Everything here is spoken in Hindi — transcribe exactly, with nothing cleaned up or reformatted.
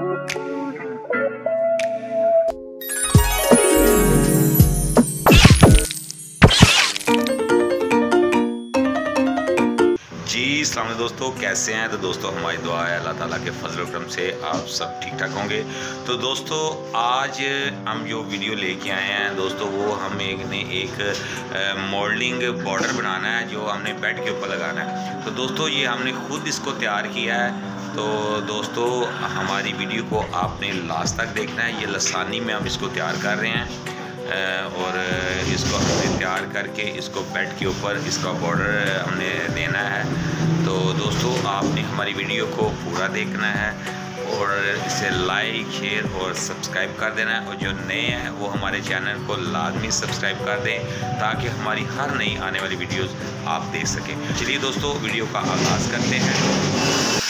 अस्सलाम वालेकुम दोस्तों, कैसे हैं? तो दोस्तों हमारी दुआ है अल्लाह ताला के फजल करम से आप सब ठीक ठाक होंगे। तो दोस्तों आज हम जो वीडियो लेके आए हैं दोस्तों, वो हम एक ने एक मोल्डिंग बॉर्डर बनाना है जो हमने बेड के ऊपर लगाना है। तो दोस्तों ये हमने खुद इसको तैयार किया है। तो दोस्तों हमारी वीडियो को आपने लास्ट तक देखना है। ये लसानी में हम इसको तैयार कर रहे हैं और इसको हमने तैयार करके इसको बेड के ऊपर इसका बॉर्डर हमने देना है। तो दोस्तों आपने हमारी वीडियो को पूरा देखना है और इसे लाइक शेयर और सब्सक्राइब कर देना है। और जो नए हैं वो हमारे चैनल को लाजमी सब्सक्राइब कर दें ताकि हमारी हर नई आने वाली वीडियोस आप देख सकें। चलिए दोस्तों वीडियो का आगाज़ करते हैं।